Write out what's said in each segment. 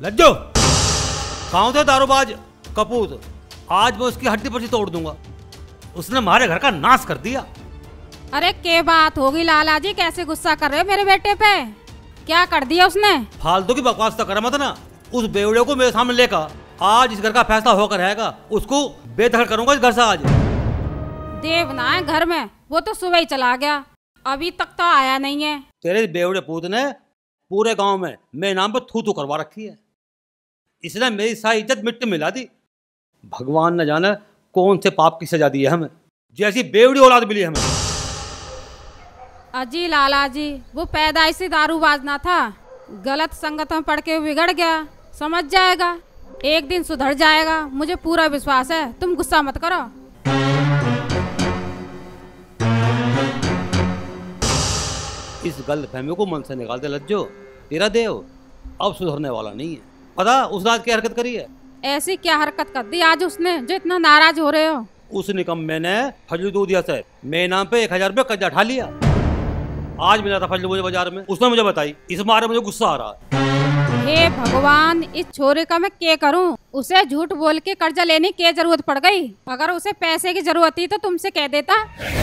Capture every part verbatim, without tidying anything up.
लज्जो, कहाँ थे दारूबाज कपूत? आज मैं उसकी हड्डी पसी तोड़ दूंगा। उसने हमारे घर का नाश कर दिया। अरे के बात होगी लाला जी, कैसे गुस्सा कर रहे हो मेरे बेटे पे? क्या कर दिया उसने? फालतू की बकवास तो कर मत ना। उस बेवड़े को मेरे सामने लेकर आज इस घर का फैसला होकर रहेगा। उसको बेदखल करूंगा इस घर से। आज देवना है घर में, वो तो सुबह ही चला गया, अभी तक तो आया नहीं है। तेरे बेवड़े पूत ने पूरे गांव में मेरे नाम पर थू थू करवा रखी है। इसने मेरी सारी इज्जत मिट्टी मिला दी। भगवान न जाने कौन से पाप की सजा दी है हमें, जैसी बेवड़ी औलाद मिली हमें। अजी लाला जी, वो पैदाइश से दारूबाज ना था, गलत संगत में पड़ के बिगड़ गया। समझ जाएगा, एक दिन सुधर जाएगा, मुझे पूरा विश्वास है। तुम गुस्सा मत करो। इस गलतफहमी को मन से निकाल दे लज्जो। तेरा देव अब सुधरने वाला नहीं है। पता उस रात क्या हरकत करी है? ऐसी क्या हरकत कर दी आज उसने जो इतना नाराज हो रहे हो? उस निकम्मे ने फजल दूधिया से मेरे नाम पे एक हजार रुपये कर्जा उठा लिया। आज मिला था फजल मुझे बाजार में, उसने मुझे बताई। इस मारे मुझे गुस्सा आ रहा है। हे भगवान, इस छोरे का मैं क्या करूं? उसे झूठ बोल के कर्जा लेने की जरूरत पड़ गई। अगर उसे पैसे की जरूरत थी तो तुमसे कह देता।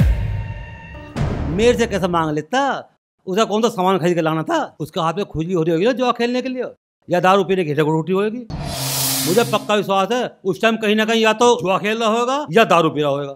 मेरे से कैसे मांग लेता? उसे कौन सा सामान खरीद के लाना था? उसके हाथ में खुजली हो रही होगी ना जुआ खेलने के लिए, या दारू पीने की रोटी होगी। मुझे पक्का विश्वास है उस टाइम कहीं ना कहीं या तो जुआ खेल रहा होगा या दारू पी रहा होगा।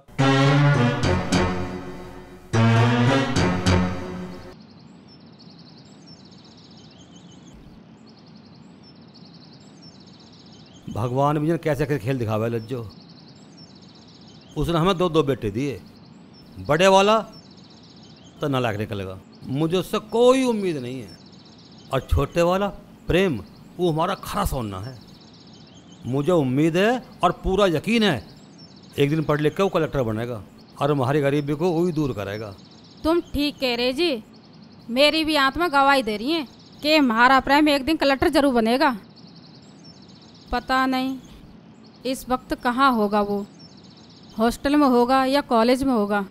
भगवान मुझे कैसे कैसे खेल दिखावा है लज्जो। उसने हमें दो दो बेटे दिए। बड़े वाला तो नालायक निकलेगा, मुझे उससे कोई उम्मीद नहीं है। और छोटे वाला प्रेम, वो हमारा खरा सोना है। मुझे उम्मीद है और पूरा यकीन है एक दिन पढ़ लिख के वो कलेक्टर बनेगा और हमारी गरीबी को वही दूर करेगा। तुम ठीक कह रहे जी, मेरी भी आत्मा गवाही दे रही है कि हमारा प्रेम एक दिन कलेक्टर जरूर बनेगा। पता नहीं इस वक्त कहाँ होगा वो, हॉस्टल में होगा या कॉलेज में होगा।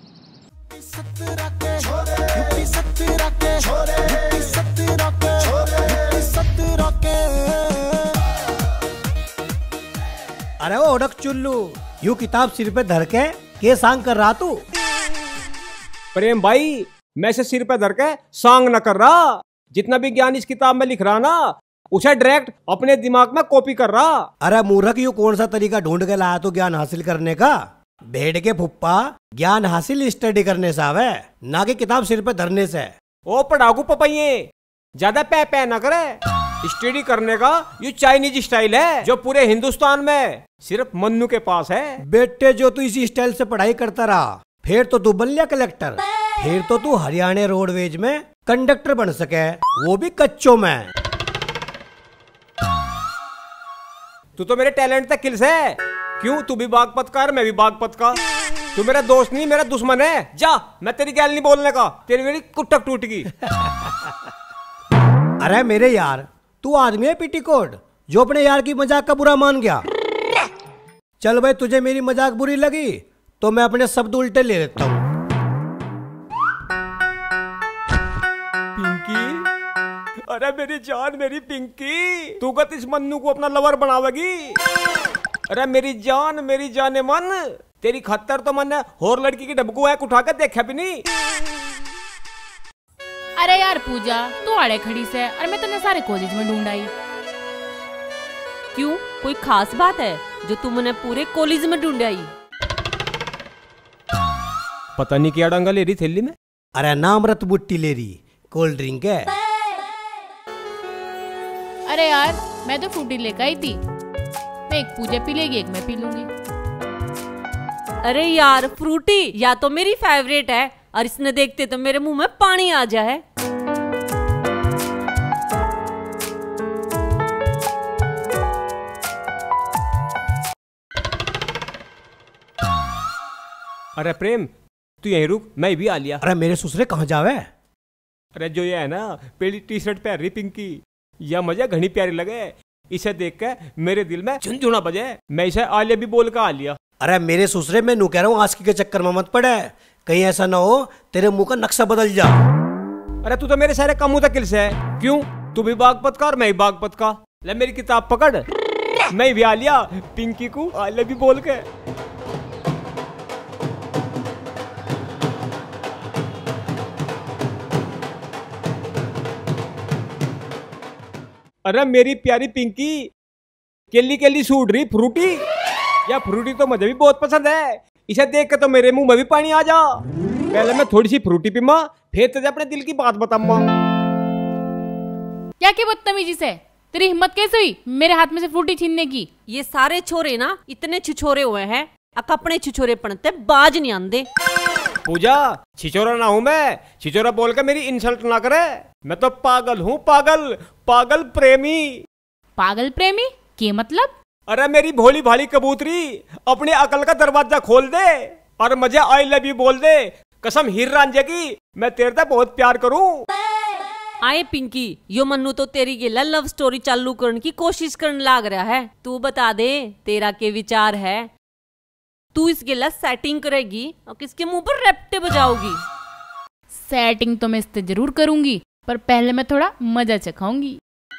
अरे वो ओडक चुल्लू, यू किताब सिर पे धर के के सांग कर रहा तू? प्रेम भाई, मैं से सिर पे धर के सांग न कर रहा। जितना भी ज्ञान इस किताब में लिख रहा ना, उसे डायरेक्ट अपने दिमाग में कॉपी कर रहा। अरे मूर्ख, यू कौन सा तरीका ढूंढ के लाया तू ज्ञान हासिल करने का? भेड़ के फुप्पा, ज्ञान हासिल स्टडी करने से आवे, ना कि किताब सिर पे धरने से। ओ पढ़ाकू पपैये, ज्यादा पै पै न करे। स्टडी करने का ये चाइनीज स्टाइल है जो पूरे हिंदुस्तान में सिर्फ मन्नू के पास है। बेटे, जो तू इसी स्टाइल से पढ़ाई करता रहा, फिर तो तू बन लिया कलेक्टर। फिर तो तू हरियाणा रोडवेज में कंडक्टर बन सके, वो भी कच्चों में। तू तो मेरे टैलेंट तक किल्स है। क्यों? तू भी बागपत का, मैं भी बागपत का। तू मेरा दोस्त नहीं, मेरा दुश्मन है। जा, मैं तेरी गैल नहीं बोलने का, तेरी मेरी कुटक टूट गई। अरे मेरे यार, तू आदमी है पीटीकोट जो अपने यार की मजाक का बुरा मान गया। चल भाई, तुझे मेरी मजाक बुरी लगी तो मैं अपने शब्द उल्टे ले लेता हूँ। पिंकी, अरे मेरी जान, मेरी पिंकी, तू कत इस मन्नू को अपना लवर बनावेगी? अरे मेरी जान, मेरी जाने मन, तेरी खत्तर तो मन होर लड़की की डबकू है उठा कर देखा भी नहीं। अरे यार पूजा, तू आड़े खड़ी से और मैं तुमने सारे कॉलेज में ढूंढ आई। क्यों, कोई खास बात है जो तुमने पूरे कॉलेज में ढूंढ आई? पता नहीं क्या डंगा ले रही थैली में। अरे नाम रत बुट्टी ले रही, कोल्ड ड्रिंक है। अरे यार, मैं तो फ्रूटी लेकर आई थी। मैं एक पूजा पी लेगी, एक मैं पी लूंगी। अरे यार, फ्रूटी या तो मेरी फेवरेट है और इसने देखते तो मेरे मुंह में पानी आ जाए। अरे प्रेम, तू यहीं रुक, मैं भी आ लिया। अरे मेरे ससुरे कहाँ जावे? अरे जो ये है ना, पहली टी शर्ट पहन रही पिंकी, यह मुझे घनी प्यारी लगे। इसे देख के मेरे दिल में झुनझुना बजे। मैं इसे आलिया भी बोल कर आ लिया। अरे मेरे ससुरे, मैं नू कह रहा हूँ आस्की के चक्कर में मत पड़े, कहीं ऐसा ना हो तेरे मुंह का नक्शा बदल जा। अरे तू तो मेरे सारे कमू तक किल से है। क्यों? तू भी बागपत का और मैं भी बागपत का। ले मेरी किताब पकड़, मैं भी आ लिया पिंकी को आई लव यू बोल के। अरे मेरी प्यारी पिंकी, केली केली सूट रही फ्रूटी। या फ्रूटी तो मुझे भी बहुत पसंद है, इसे देख के तो मेरे मुंह में भी पानी आ जा। पहले मैं थोड़ी सी फ्रूटी पीमा, फिर तुझे अपने दिल की बात बताऊंगा। क्या की बदतमीजी से, तेरी हिम्मत कैसे हुई मेरे हाथ में से फ्रूटी छीनने की? ये सारे छोरे ना इतने छिछोरे हुए हैं, अपने छिछोरे पड़ते बाज नहीं आंदे। पूजा, छिचोरा ना हूं मैं, छिचोरा बोल के मेरी इंसल्ट ना करे। मैं तो पागल हूँ, पागल पागल प्रेमी। पागल प्रेमी के मतलब? अरे मेरी भोली भाली कबूतरी, अपनी अकल का दरवाजा खोल दे और मुझे आई लव यू बोल दे। कसम हीर रांझे की, मैं तेरे से बहुत प्यार करूं। आए पिंकी, यो मन्नू तो तेरी ये लव स्टोरी चालू करने की कोशिश करने लाग रहा है। तू बता दे तेरा के विचार है? तू इस गिला सेटिंग करेगी और किसके मुंह पर रैप्टे बजाओगी? सेटिंग तो मैं इससे जरूर करूंगी, पर पहले मैं थोड़ा मजा चखाऊंगी।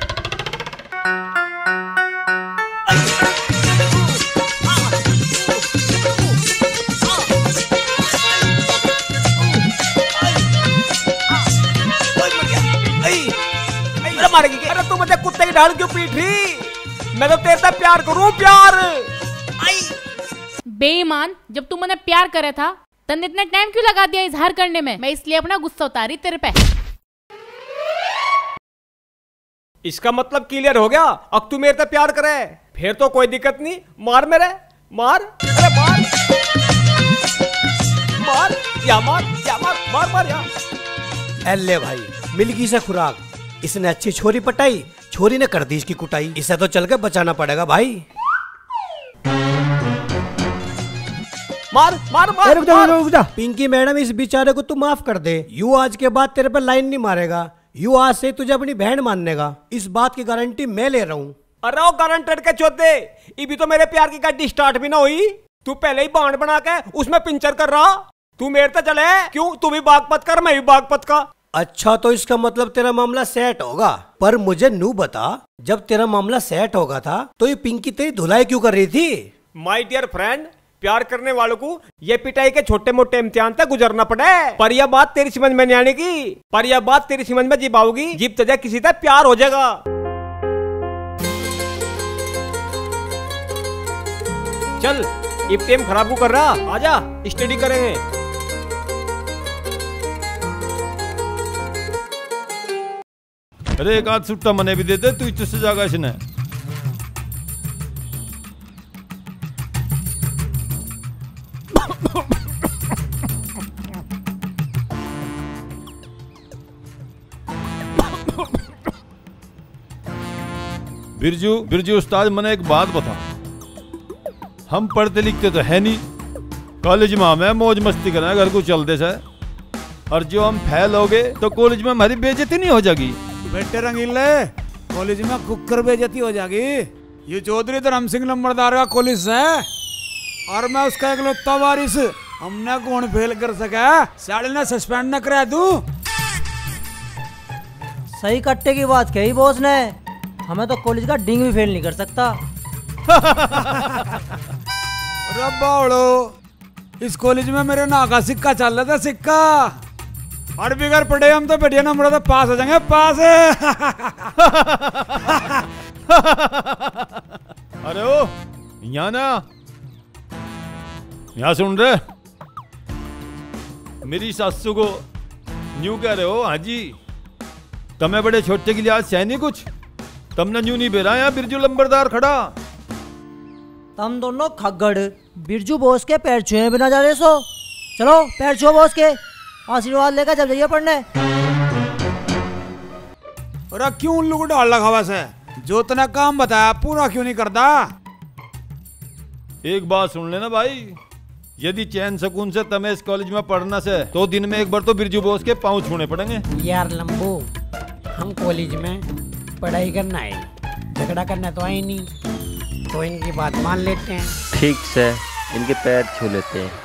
मारेगी। अरे तू मुझे कुत्ते की ढाल क्यों पीट रही? मैं तो तेरे से प्यार करूं, प्यार। आई बेईमान, जब तू मैंने प्यार करे था तने इतना टाइम क्यों लगा दिया इजहार करने में? मैं इसलिए अपना गुस्सा उतारी तेरे पे। इसका मतलब क्लियर हो गया, अब तू मेरे से प्यार करे फिर तो कोई दिक्कत नहीं। मार मेरे, मार, अरे मार मार या मार या मार मार मार या। एले भाई, मिलगी से खुराक, इसने अच्छी छोरी पटाई, छोरी ने कर दी इसकी कुटाई। इसे तो चल के बचाना पड़ेगा भाई। मार मार मार, रुक जा, रुक जा। पिंकी मैडम, इस बेचारे को तू माफ कर दे। यू आज के बाद तेरे पर लाइन नहीं मारेगा, यू आज से तुझे अपनी बहन माननेगा। इस बात की गारंटी मैं ले रहा हूँ। अरे वो गारंटेड के चौथे, ये तो मेरे प्यार की गाड़ी स्टार्ट भी ना हुई, तू पहले ही बांध बना के उसमें पिंचर कर रहा। तू मेरे तो चले क्यों? तू भी बागपत कर, मैं भी बागपत का। अच्छा, तो इसका मतलब तेरा मामला सेट होगा। पर मुझे नू बता, जब तेरा मामला सेट होगा था तो ये पिंकी तेरी धुलाई क्यों कर रही थी? माय डियर फ्रेंड, प्यार करने वालों को ये पिटाई के छोटे मोटे इम्तिहान तक गुजरना पड़े। पर यह बात तेरी समझ में नहीं आने की, पर यह बात तेरी समझ में जीप आओगी, जीप तुझे किसी से प्यार हो जाएगा। चल, इब टेम खराब को कर रहा, आजा स्टडी करेंगे। अरे एक आध सुट्टा मने भी दे दे, तू इच्छा से जागा इसने। बिरजू बिरजू उस्ताद, मने एक बात बता। हम पढ़ते लिखते तो है नहीं, कॉलेज में हमें मौज मस्ती करना घर को चलते से, और जो हम फेल हो गए तो कॉलेज में हमारी बेइज्जती नहीं हो जाएगी? बेटे रंगीले, कॉलेज में कुकर बेइज्जती हो जाएगी। ये चौधरी धर्म सिंह लंबरदार का कॉलेज है और मैं उसका इकलौता वारिस। हमने कौन फेल कर सका? साले ने सस्पेंड न करा तू। सही कट्टे की बात कही बॉस ने, हमें तो कॉलेज का डिंग भी फेल नहीं कर सकता। रब्बाड़ो, इस कॉलेज में मेरे नाक का सिक्का चल रहा था, सिक्का। और बिगड़ पड़े हम तो बढ़िया नंबर तो पास हो जाएंगे, पास। अरे ओ यहाँ ना, यहाँ सुन रहे, मेरी सासू को न्यू कह रहे हो? हाँ जी, तमें बड़े छोटे के लिए आज सह नहीं कुछ, तमने न्यू नहीं बेरा यहाँ बिरजू लंबरदार खड़ा। तुम दोनों खगड़ बिरजू बॉस के पैर छुए बिना जा रहे सो। चलो पैर छुओ बॉस के, आशीर्वाद लेकर जब जाइए पढ़ने। और क्यों उल्लू को डाल लगा बस है, जो इतना काम बताया पूरा क्यों नहीं करता? एक बात सुन लेना भाई, यदि चैन सुकून से तमें इस कॉलेज में पढ़ना से, तो दिन में एक बार तो बिरजू बॉस के पाँव छूने पड़ेंगे। यार लंबू, हम कॉलेज में पढ़ाई करना है, झगड़ा करना तो आई नहीं, तो इनकी बात मान लेते हैं। ठीक से इनके पैर छू लेते हैं।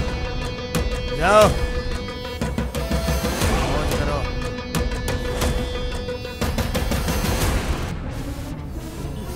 जाओ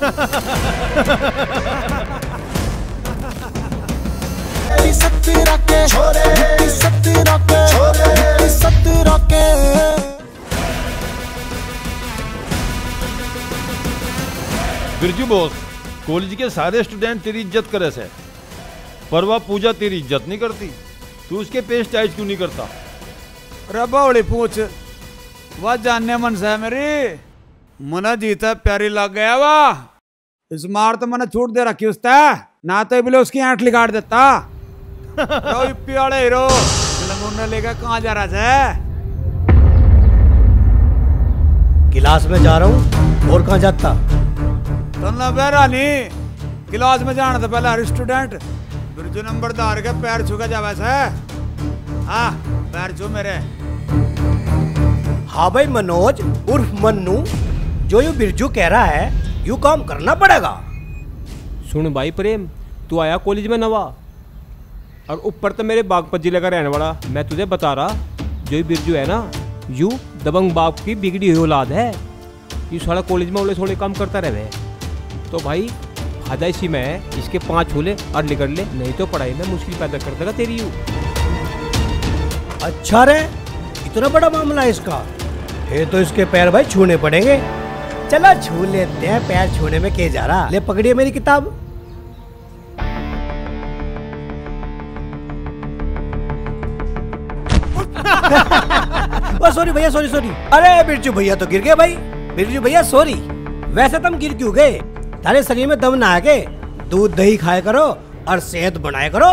बिरजू बॉस, कॉलेज के सारे स्टूडेंट तेरी इज्जत करे से, पर वह पूजा तेरी इज्जत नहीं करती। तू उसके पेश टाइज क्यों नहीं करता? रबावड़ी पूछ, वह जानने मन से है मेरी, मना जीता प्यारी लग गया वाह। इस मार तो मैंने छूट दे रखी उसता, ना तो बोले उसकी आंट लिगाड़ देता। रो इप्पी वाले हीरो लंगूर लेकर कहाँ जा रहा है? क्लास में जा रहा हूँ, और कहाँ जाता? तो ना बेरानी, क्लास में जाना था पहले हर स्टूडेंट बिरजू नंबरदार के पैर छू के जा वैसे। हाँ पैर छू मेरे। हाँ भाई मनोज उर्फ मन्नू, जो यू बिरजू कह रहा है यू काम करना पड़ेगा। सुन भाई प्रेम, तू आया कॉलेज में नवा और ऊपर तो मेरे बागपत जिले का रहने वाला। मैं तुझे बता रहा, जो ये बिरजू है ना, यू दबंग बाप की बिगड़ी हुई औलाद है। ये सारा कॉलेज में ओले सोले काम करता रहे। तो भाई फायदा इसी में है, इसके पांच होले और निकल ले, नहीं तो पढ़ाई में मुश्किल पैदा कर देगा तेरी यू। अच्छा रे, इतना बड़ा मामला है इसका। ये तो इसके पैर भाई छूने पड़ेंगे। चलो छू लेते हैं, पैर छूने में क्या जा रहा। ले पकड़िए मेरी किताब। ओ सॉरी भैया, सॉरी सॉरी। अरे बिरजू भैया तो गिर गए भाई। बिरजू भैया सॉरी। वैसे तुम गिर क्यों गए? तारे शरीर में दम ना आ गए। दूध दही खाया करो और सेहत बनाया करो,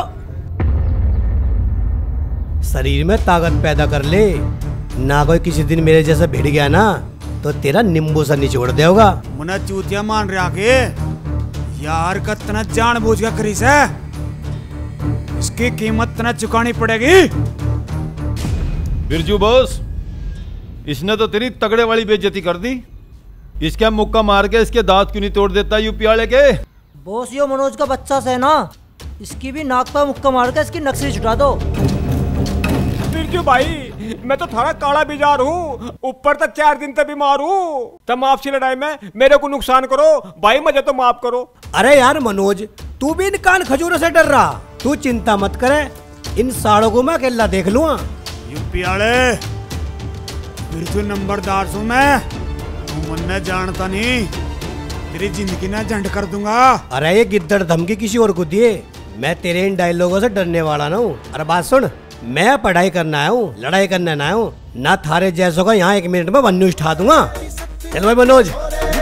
शरीर में ताकत पैदा कर ले। ना कोई किसी दिन मेरे जैसा भिड़ गया ना तो तेरा नींबू सा निचोड़ देगा। मुना चूतिया मान रहा के यार का तना जान बूझ के खरीस है, इसकी कीमत तना चुकानी पड़ेगी। बिरजू बॉस, इसने तो तेरी तगड़े वाली बेइज्जती कर दी। इसके मुक्का मार के इसके दांत क्यों नहीं तोड़ देता यूपी वाले के? बॉस यो मनोज का बच्चा से ना, इसकी भी नाक पर मुक्का मार के इसकी नक्सली छुटा दो। बिरजू भाई, मैं तो थारा काला बिजार हूँ, ऊपर तक चार दिन तक बीमार हूँ। तब आपसी लड़ाई में मेरे को नुकसान करो भाई, मुझे तो माफ करो। अरे यार मनोज, तू भी इन कान खजूरों से डर रहा। तू चिंता मत करे, इन साड़ों को मैं अकेला देख लूंगा। यूपी वाले बिरजू नंबरदार हूँ मैं, तू मन जानता नहीं, तेरी जिंदगी ना झंड कर दूंगा। अरे ये गिद्दड़ धमकी किसी और को दिए, मैं तेरे इन डायलॉगों से डरने वाला ना हूँ। अरे बात सुन, मैं पढ़ाई करना आया हूँ, लड़ाई करने ना आया हूँ। ना थारे जैसों का यहाँ एक मिनट में बन्नू उठा दूंगा। चल भाई मनोज।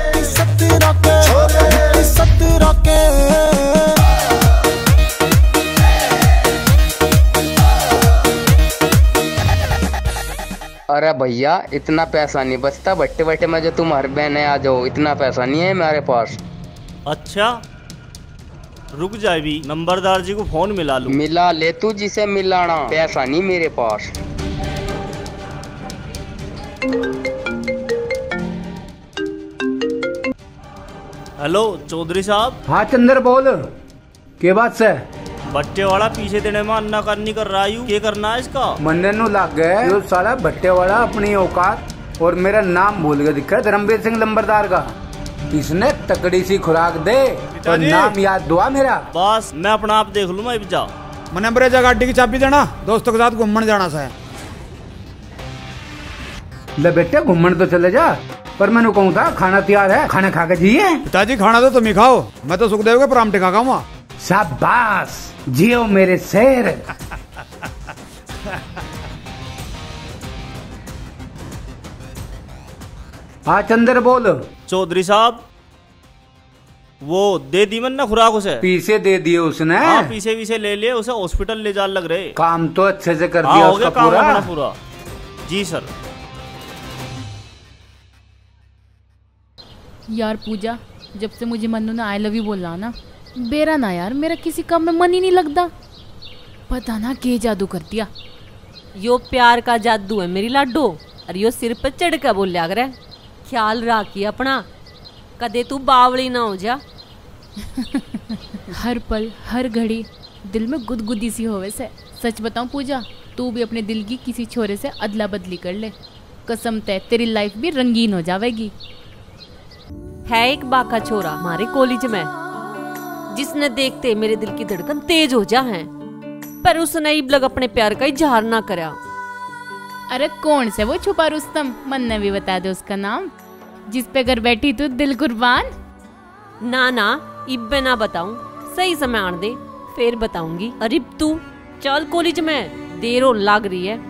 अरे भैया, इतना पैसा नहीं बचता बट्टे बट्टे में, जो तुम हर बहने आ जाओ, इतना पैसा नहीं है मेरे पास। अच्छा रुक जाए भी, नंबरदार जी को फोन मिला लूं। मिला ले तू जिसे मिलाना, पैसा नहीं मेरे पास। हेलो चौधरी साहब। हाँ चंद्र बोल, के बात से? बट्टे वाला पीछे देने में अन्ना करनी कर रहा हूँ, क्या करना है इसका? मंदिर नु लग गए जो साला भट्टे वाला अपनी औकात और मेरा नाम भूल गया दिखा, धर्मवीर सिंह लंबरदार का। इसने तकड़ी सी खुराक दे और नाम याद दुआ मेरा। बस मैं अपना आप देख लूँ, मैं जा। मैंने ब्रेजा गाड़ी की चाबी देना, दोस्तों के साथ घूमने जाना सा है। ले बेटे घूमने तो चले जा, पर मैंने कहूँ था खाना तैयार है, खाना खा के जिए। पिताजी खाना तो तुम ही खाओ, मैं तो सुखदेव के परामठे खा खाऊंगा। शाबाश, जियो मेरे शेर। हाँ चंद्र बोल। चौधरी साहब, वो दे दी मन ना खुराक उसे? पीसे दे दिए उसने। हाँ पीसे पीसे ले लिए, उसे हॉस्पिटल ले जा लग रहे। काम तो अच्छे से कर हाँ, दिया हो उसका गया पूरा? काम पूरा। जी सर। यार पूजा, जब से मुझे मन्नू ने आई लव यू बोला ना, बेरा ना यार, मेरा किसी काम में मन ही नहीं लगता। पता ना के जादू कर दिया। यो प्यार का जादू है मेरी लाडो, और यो सिर पे चढ़ कर बोल लिया करे। ख्याल रखी अपना, कदे तू बावली ना हो जा। हर पल हर घड़ी दिल में गुदगुदी सी होवे से। सच बताऊं पूजा, तू भी अपने दिल की किसी छोरे से अदला बदली कर ले, कसम ते तेरी लाइफ भी रंगीन हो जाएगी। है एक बाका छोरा हमारे कॉलेज में, जिसने देखते मेरे दिल की धड़कन तेज हो जा है, पर उसने इबलग अपने प्यार का इजहार ना करा। अरे कौन से वो छुपा रुस्तम, मन ने भी बता दे उसका नाम, जिस पे घर बैठी तू दिल कुर्बान। ना ना इब्बे ना बताऊं, सही समय आन दे फिर बताऊंगी। अरे तू चल कॉलेज में, देर होने लग रही है।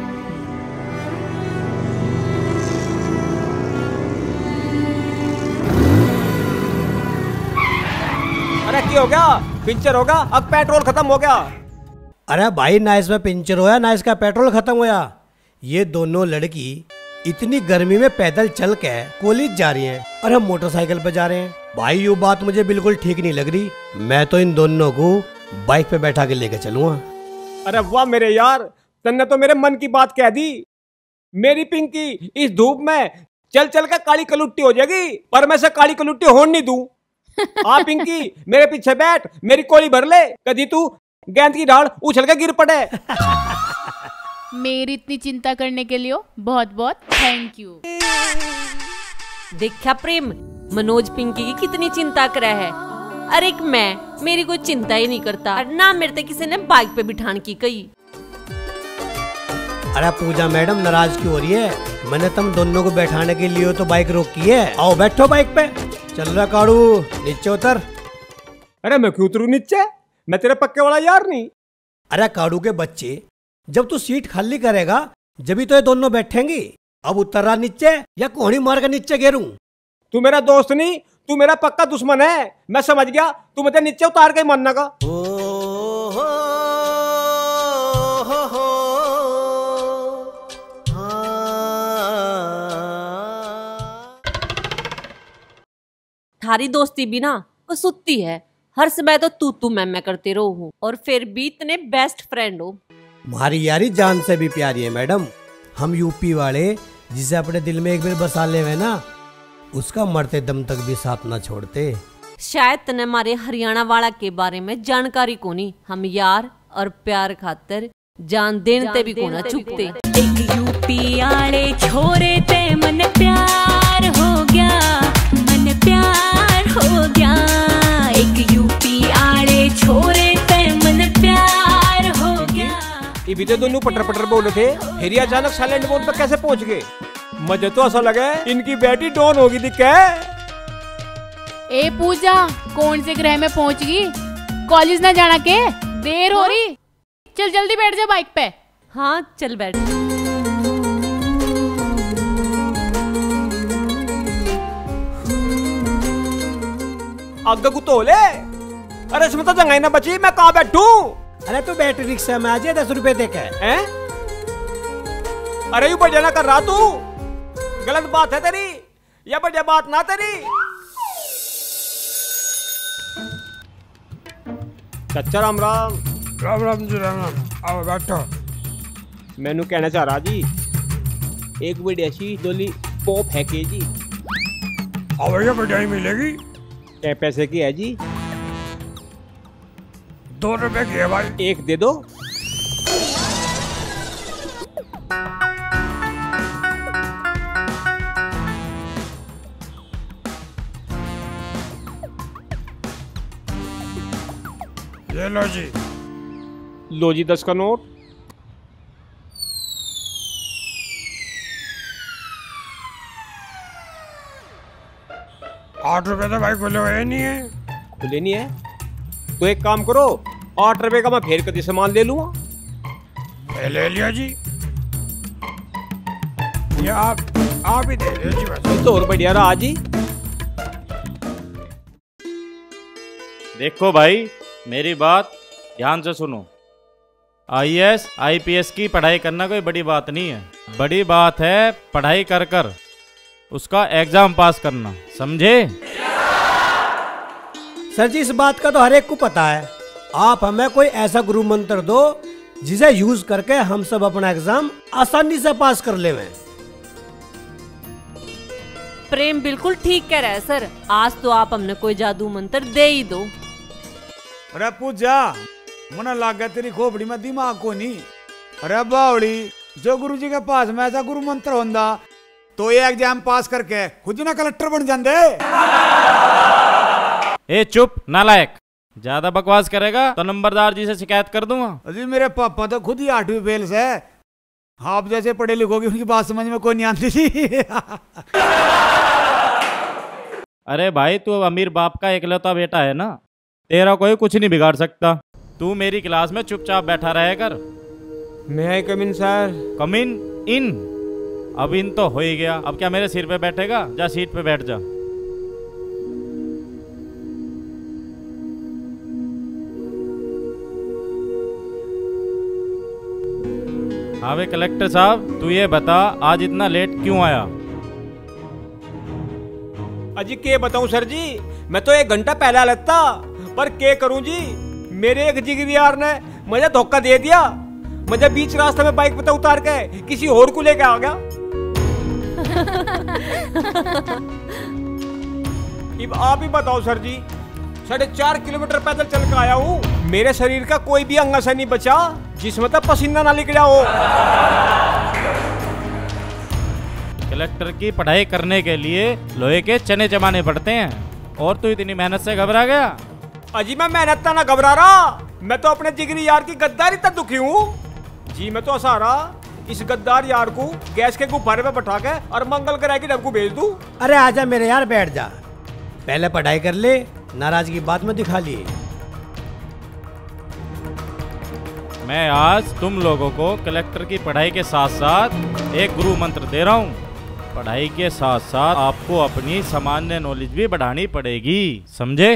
अरे क्या हो गया, पिंचर होगा, अब पेट्रोल खत्म हो गया। अरे भाई ना इसमें पिंचर होया ना इसका पेट्रोल खत्म होया। ये दोनों लड़की इतनी गर्मी में पैदल चल के कॉलेज जा रही हैं और हम मोटरसाइकिल पे जा रहे हैं। भाई ये बात मुझे बिल्कुल ठीक नहीं लग रही। मैं तो इन दोनों को बाइक पे बैठा के लेके चलूंगा। अरे वाह मेरे यार, तन्ने तो मेरे मन की बात कह दी। मेरी पिंकी इस धूप में चल चल के काली कलुट्टी हो जाएगी, पर मैं से काली कलुट्टी होने नहीं दूं। हाँ पिंकी मेरे पीछे बैठ, मेरी कोली भर ले, कभी तू गेंद की ढाल उछल के गिर पड़े। मेरी इतनी चिंता करने के लिए बहुत बहुत थैंक यू। देखा प्रेम, मनोज पिंकी की कितनी चिंता कर रहा है। अरे एक मैं, मेरी कोई चिंता ही नहीं करता, और ना मेरे ते किसी ने बाइक पे बिठाने की कही। अरे पूजा मैडम नाराज क्यों हो रही है? मैंने तुम दोनों को बैठाने के लिए तो बाइक रोकी है। आओ बैठो बाइक पे। चल रहा काड़ू, नीचे उतर। अरे मैं क्यों उतरू नीचे? मैं तेरे पक्के वाला यार नहीं। अरे काड़ू के बच्चे, जब तू सीट खाली करेगा जब तो ये दोनों बैठेंगी। अब उतर रहा नीचे या कोहनी मार कर नीचे गिरूं? तू मेरा दोस्त नहीं, तू मेरा पक्का दुश्मन है। मैं समझ गया, तू मुझे नीचे उतार के मानना का। थारी दोस्ती भी ना कसूती है, हर समय तो तू तू मैं मैं करते रहो हो, और फिर भी इतने बेस्ट फ्रेंड हो। हमारी यारी जान से भी प्यारी है मैडम। हम यूपी वाले जिसे अपने दिल में एक बार बसा ले हुए ना, उसका मरते दम तक भी साथ ना छोड़ते। शायद तने हमारे हरियाणा वाला के बारे में जानकारी को नहीं। हम यार और प्यार खातर जान देने भी को ना चुकते। एक यूपी आले छोरे ते मन प्यार हो गया, मन प्यार हो गया। एक यूपी आले छोरे ते मन प्यार हो गया। ये भी तो दोनों पटर पटर बोले थे, फिर अचानक साइलेंट मोड पर कैसे पहुंच गए? मुझे तो ऐसा लगा इनकी बैटरी डाउन होगी दिक्के। ए पूजा, कौन से ग्रह में पहुंच गई? कॉलेज ना जाना के? देर हो रही, चल जल्दी बैठ जा बाइक पे। हाँ चल बैठ। आगे को तो ले। अरे इसमें तो जगह ना बची, मैं कहाँ बैठूं? अरे तू बैटरी रिक्शा में आ जाए, दस रुपए दे के। हैं? अरे यू बढ़िया ना कर रहा तू, गलत बात है तेरी, या बढ़िया बात ना तेरी। चचा राम राम। राम राम जी राम राम। आओ बैठो। मैनू कहना चाह रहा जी, एक बढ़िया सी डोली पॉप है के जी। आओ भैया बढ़िया मिलेगी। क्या पैसे की है जी? दो रुपए की है भाई। एक दे दो। ये लो जी। लो जी दस का नोट। आठ रुपए तो भाई खुले हुए नहीं है। खुले नहीं है तो एक काम करो, आठ रुपए का मैं फेर कभी सामान ले लूंगा। ले लिया जी। ये आप आप ही दे दो जी बस। तो और बढ़िया रहा जी। देखो भाई, मेरी बात ध्यान से सुनो। I A S I P S की पढ़ाई करना कोई बड़ी बात नहीं है। बड़ी बात है पढ़ाई कर कर उसका एग्जाम पास करना, समझे? सर जी इस बात का तो हर एक को पता है। आप हमें कोई ऐसा गुरु मंत्र दो जिसे यूज करके हम सब अपना एग्जाम आसानी से पास कर लेवें। प्रेम बिल्कुल ठीक कह रहा है सर। आज तो आप हमने कोई जादू मंत्र दे ही दो। अरे पूजा, मना लग गया तेरी खोपड़ी में दिमाग को नहीं। अरे बावड़ी, जो गुरु जी के पास में ऐसा गुरु मंत्र होंदा तो ये एग्जाम पास करके खुद ही ना कलेक्टर बन जाते। ए चुप नालायक, ज्यादा बकवास करेगा तो नंबरदार जी से शिकायत कर दूंगा। अजी मेरे पापा तो खुद ही आठवीं फेल से, आप जैसे पढ़े लिखोगे उनकी बात समझ में कोई नहीं आती थी। अरे भाई तू अमीर बाप का इकलौता बेटा है ना, तेरा कोई कुछ नहीं बिगाड़ सकता। तू मेरी क्लास में चुपचाप बैठा रहे कर। मैं आई कम इन सर? कम इन इन अब इन तो हो ही गया, अब क्या मेरे सिर पे बैठेगा? जा सीट पे बैठ जा। हाँ वे कलेक्टर साहब, तू ये बता आज इतना लेट क्यों आया? अजी के बताऊं सर जी, मैं तो एक घंटा पहले आ लेता, पर के करूं जी, मेरे एक जिगरी यार ने मुझे धोखा दे दिया। मुझे बीच रास्ते में बाइक पे उतार के किसी और को लेके आ गया। अब आप ही बताओ सर जी, साढ़े चार किलोमीटर पैदल चल के आया हूँ, मेरे शरीर का कोई भी अंग ऐसा नहीं बचा जिसमें तक पसीना ना निकला हो। कलेक्टर की पढ़ाई करने के लिए लोहे के चने जमाने पड़ते हैं, और तू इतनी मेहनत से घबरा गया? अजी मैं मेहनत ना घबरा रहा, मैं तो अपने जिगरी यार की गद्दारी तक दुखी हूँ जी। मैं तो हंसा रहा इस गद्दार यार को गैस के गुब्बारे पे बैठा के और मंगल ग्रह की डब्बू भेज दूं। अरे आजा मेरे यार, बैठ जा, पहले पढ़ाई कर ले, नाराजगी बाद में दिखा लिए। मैं आज तुम लोगों को कलेक्टर की पढ़ाई के साथ साथ एक गुरु मंत्र दे रहा हूँ। पढ़ाई के साथ साथ आपको अपनी सामान्य नॉलेज भी बढ़ानी पड़ेगी, समझे?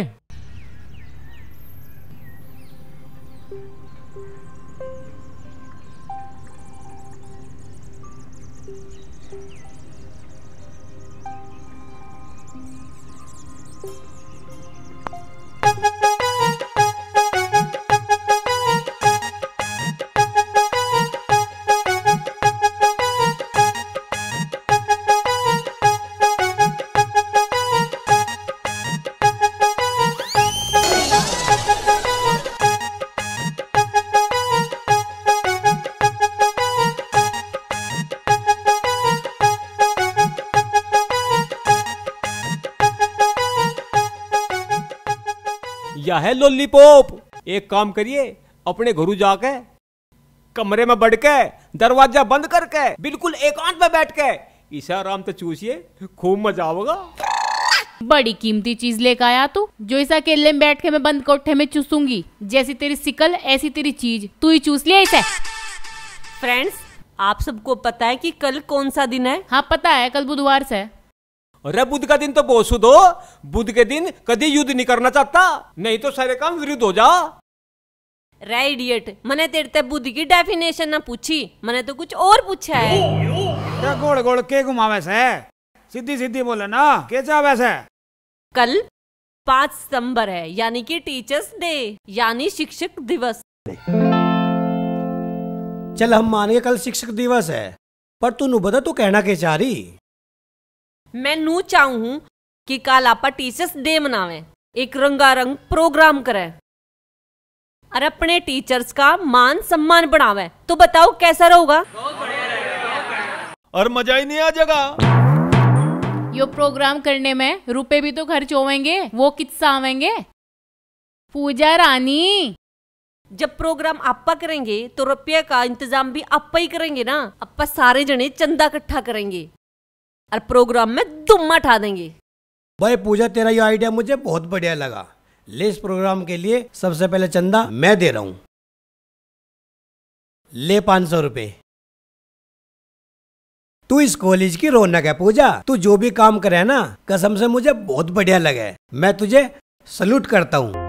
या है लॉलीपॉप, एक काम करिए, अपने घरू जाके कमरे में बढ़ के दरवाजा बंद करके बिल्कुल एकांत में बैठ के इसे आराम से चूसिए, खूब मजा आएगा। बड़ी कीमती चीज लेकर आया तू, जो इस अकेले में बैठ के मैं बंद कोठे में चूसूंगी। जैसी तेरी सिकल ऐसी तेरी चीज, तू ही चूस लिया इसे। फ्रेंड्स, आप सबको पता है कि कल कौन सा दिन है? हाँ पता है, कल बुधवार से। अरे बुध का दिन तो बहुत शुद्ध हो, बुध के दिन कभी युद्ध नहीं करना चाहता, नहीं तो सारे काम विरुद्ध हो जा। रे इडियट, मैंने तेरे ते बुध की डेफिनेशन ना पूछी, मैंने तो कुछ और पूछा है। क्या गोड़ गोड़ के घुमावे से, सीधी सीधी बोले ना, क्या चाहे से? कल पाँच सितंबर है, यानी कि टीचर्स डे, यानी शिक्षक दिवस। चल हम मान गए कल शिक्षक दिवस है, पर तू नु बता तू कहना के चाह रही? मैं नू चाहूँ कि कल आप टीचर्स डे मनावे, एक रंगारंग प्रोग्राम करे और अपने टीचर्स का मान सम्मान बढ़ावे। तो बताओ कैसा रहेगा? और मजा ही नहीं आ जाएगा। यो प्रोग्राम करने में रुपए भी तो खर्च होवेंगे, वो कितना आवेंगे? पूजा रानी, जब प्रोग्राम आपा करेंगे तो रुपये का इंतजाम भी आपा ही करेंगे ना। आपा सारे जने चंदा इकट्ठा करेंगे और प्रोग्राम में दुम्मा उठा देंगे। भाई पूजा, तेरा ये आइडिया मुझे बहुत बढ़िया लगा। ले, इस प्रोग्राम के लिए सबसे पहले चंदा मैं दे रहा हूं, ले पांच सौ रुपए। तू इस कॉलेज की रौनक है पूजा, तू जो भी काम करे ना, कसम से मुझे बहुत बढ़िया लगे, मैं तुझे सल्यूट करता हूं।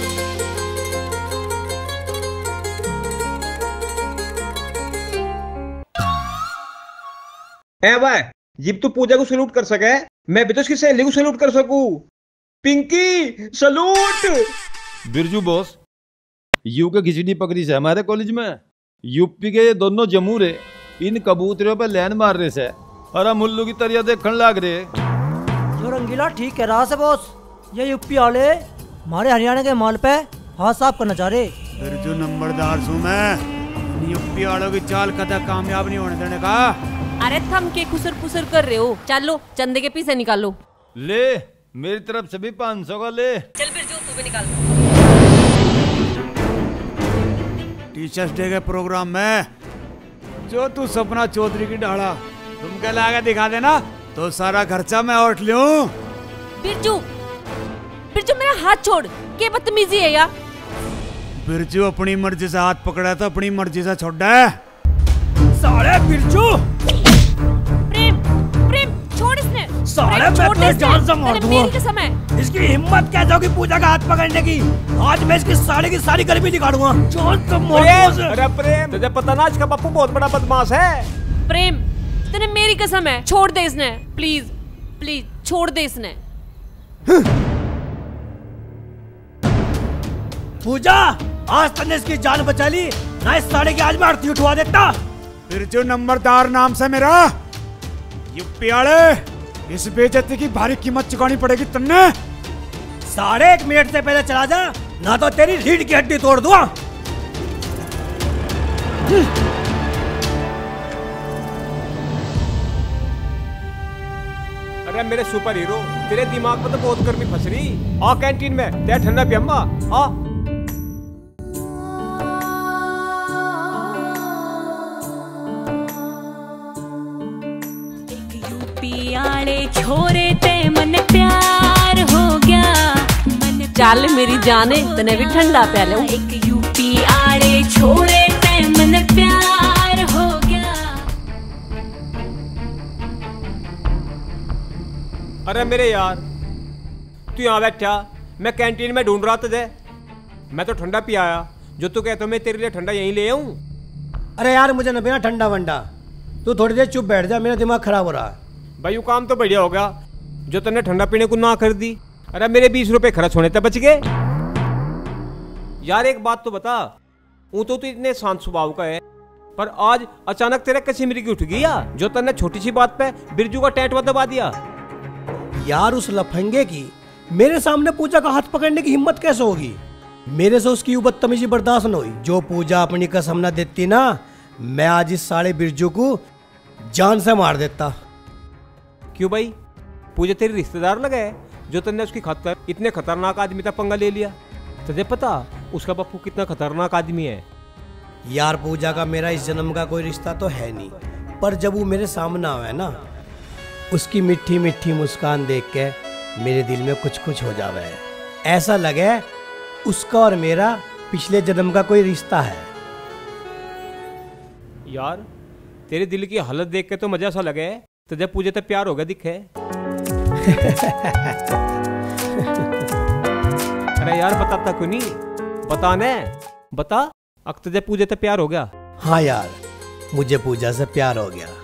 है भाई, जिब तू पूजा को सलूट कर सके, मैं भी तो उसकी सहेली को सलूट कर सकूं। पिंकी सलूट। बिरजू बॉस, यू के खिचड़ी पकड़ी से हमारे कॉलेज में, यूपी के ये दोनों जमूर है, इन कबूतरों पे लैन मार रहे से और हम उल्लू की तरिया देखने लाग रहे। जो रंगीला ठीक कह रहा है बॉस, ये यूपी वाले हमारे हरियाणा के माल पे हाथ साफ करना चाह रहे। बिरजू नंबरदार सू मैं, यूपी वालों की चाल कदा कामयाब नहीं होने देने का। अरे थम के खुसर पुसर कर रहे हो, चलो चंदे के पीछे निकालो। ले, मेरी तरफ से भी पाँच सौ का ले। चल बिरजू तू भी निकाल। टीचर्स डे के प्रोग्राम में जो तू सपना चौधरी की डाला तुम क्या लाके दिखा देना तो सारा खर्चा मैं उठ लूं। बिरजू बिरजू मेरा हाथ छोड़, क्या बदतमीजी है यार। बिरजू अपनी मर्जी से हाथ पकड़ा तो अपनी मर्जी से छोड़ दे। साले बिरजू प्रेम प्रेम छोड़ इसने। साले मैं तुझे जान से मार दूंगा। मेरी कसम है। इसकी हिम्मत कैसे होगी पूजा का हाथ पकड़ने की। आज मैं इसकी साड़ी की सारी गर्मी दिखाऊंगा। जान से मार दूंगा। अरे प्रेम तुझे पता ना इसका पप्पू बहुत बड़ा बदमाश है। प्रेम तेने मेरी कसम है, छोड़ दे इसने, प्लीज प्लीज छोड़ दे इसने। पूजा आज तूने इसकी जान बचा ली ना, इस साड़ी की आज मैं आरती उठवा देता। बिरजू नंबरदार नाम से मेरा यूपी वाले, इस बेइज्जती की भारी कीमत चुकानी पड़ेगी तुमने। साढ़े एक मिनट से पहले चला जा ना तो तेरी रीढ़ की हड्डी तोड़ दूंगा। अरे मेरे सुपर हीरो, तेरे दिमाग में तो बहुत गर्मी फंस रही। आ कैंटीन में तेरा ठंडा पियम्मा आ। आड़े छोरे ते मन प्यार हो गया। मन चल मेरी जाने तने भी ठंडा पिया ले। एक यूपी आड़े छोरे ते मन प्यार हो गया। अरे मेरे यार तू यहाँ बैठा, मैं कैंटीन में ढूंढ रहा तुझे। मैं तो ठंडा पी आया, जो तू कहता मैं तेरे लिए ठंडा यहीं ले आऊं। अरे यार मुझे न पीना ठंडा वंडा, तू थोड़ी देर चुप बैठ जा, मेरा दिमाग खराब हो रहा है। भाई वो काम तो बढ़िया हो गया जो तूने ठंडा पीने को ना कर दी। अरे मेरे बीस रुपए खर्च होने तक बच गए। यार एक बात तो बता, वो तो तू इतने शांत स्वभाव का है पर आज अचानक तेरे कसी मिर्गी उठ गई या जो तूने छोटी सी बात पे बिरजू का टैटवा दबा दिया। यार उस लफंगे की मेरे सामने पूजा का हाथ पकड़ने की हिम्मत कैसे होगी। मेरे से उसकी बदतमीजी बर्दाश्त न हुई। जो पूजा अपनी कसम न देती ना, मैं आज इस साले बिरजू को जान से मार देता। क्यों भाई, पूजा तेरी रिश्तेदार लगा है जो तुमने उसकी खातर इतने खतरनाक आदमी तक पंगा ले लिया। तुझे पता उसका पप्पू कितना खतरनाक आदमी है। यार पूजा का मेरा इस जन्म का कोई रिश्ता तो है नहीं, पर जब वो मेरे सामने आवे ना, उसकी मिट्टी मिट्टी मुस्कान देख के मेरे दिल में कुछ कुछ हो जावे है। ऐसा लगे उसका और मेरा पिछले जन्म का कोई रिश्ता है। यार तेरे दिल की हालत देख के तो मजा सा लगे तुझे पूजे तक प्यार होगा दिखे। अरे यार बताता क्यों नहीं, बता ने बता। अब तुझे पूजे तक प्यार हो गया। हाँ यार मुझे पूजा से प्यार हो गया।